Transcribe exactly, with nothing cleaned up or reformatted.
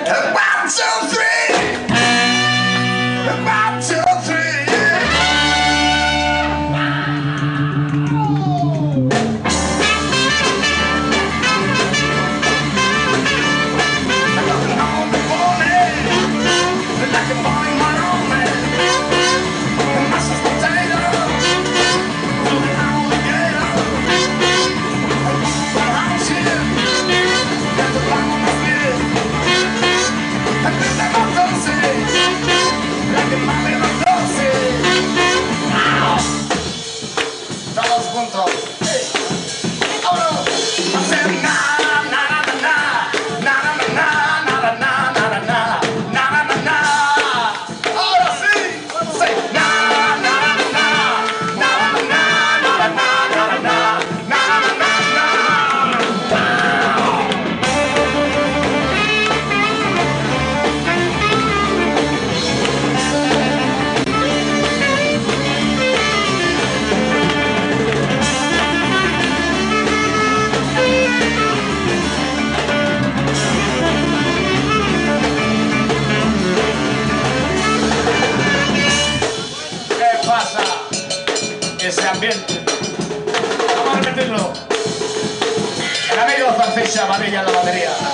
One, two, three. One, two, three. I got it home before me, like a boy in my own man. Mashed potatoes, moving on the ghetto. My house here, got the block on my feet. I feel like I'm dancing, like a mami en los doce. Todos juntos. Hey. Ahora, hacer na na na na na na na na na na na na na na na. Ahora sí, say na na na na na na na na na na na na na. ¿Qué pasa? Ese ambiente. Vamos a repetirlo. El amigo Francisco Amarilla en la batería.